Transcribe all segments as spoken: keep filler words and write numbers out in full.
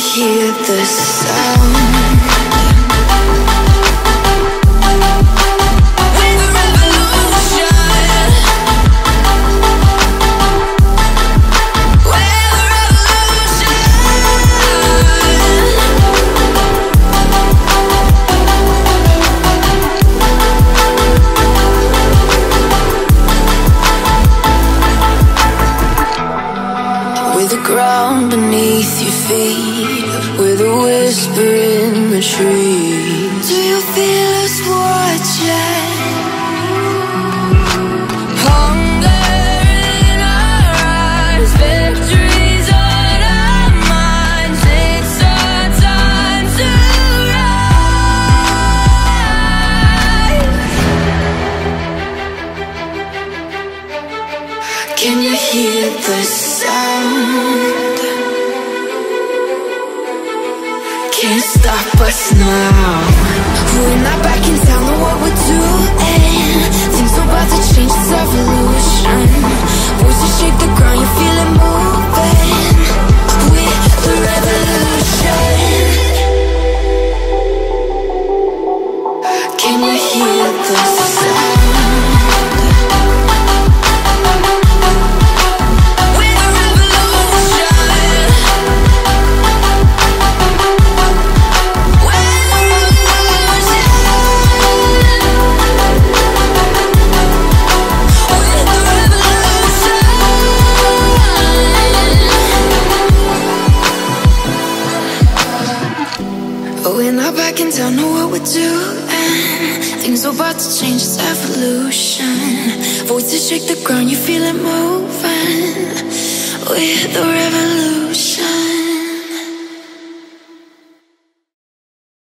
hear the sound? Ground beneath your feet, with a whisper in the trees. Do you feel us watching? Hunger in our eyes, victories on our minds. It's our time to rise. Can you hear the sound? Can't stop us now. We're not back in town, know what we're doing. Things are about to change, it's evolution. Voices shake the ground, you feel it moving. We're the revolution. Can you hear the sound? Don't know what we're doing. Things are about to change, it's evolution. Voices shake the ground, you feel it moving. We're the revolution.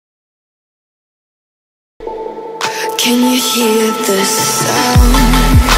Can you hear the sound?